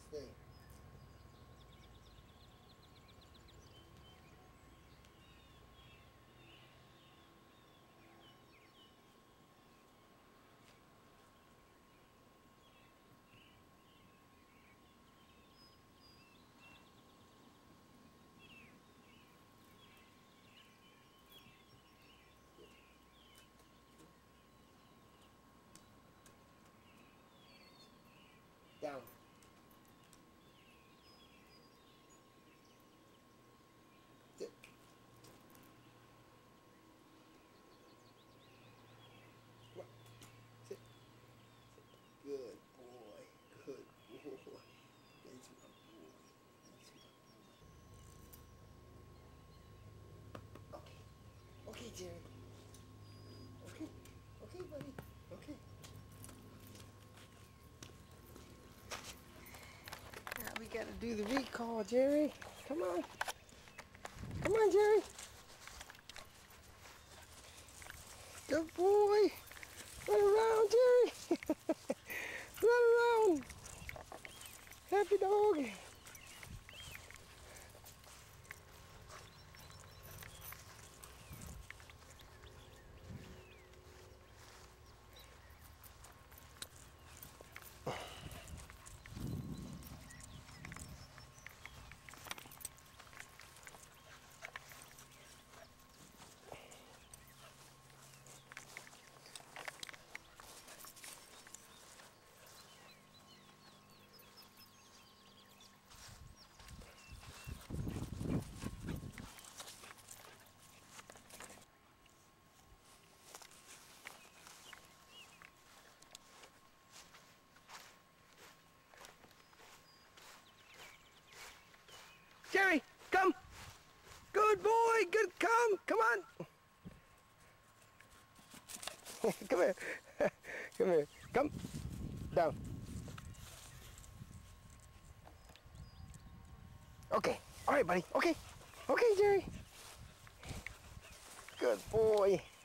Stay. Down. Sit. Come on. Sit. Sit. Good boy. Good boy. That's my boy. That's my boy. Okay. Okay, Jerry. Okay. Okay, buddy. Okay. Now we gotta do the recall, Jerry. Come on. Come on, Jerry. Good boy. Run around, Jerry. Run around. Happy dog. Jerry, come. Good boy. Good. Come. Come on. Come here. Come here. Come. Down. Okay. All right, buddy. Okay. Okay, Jerry. Good boy.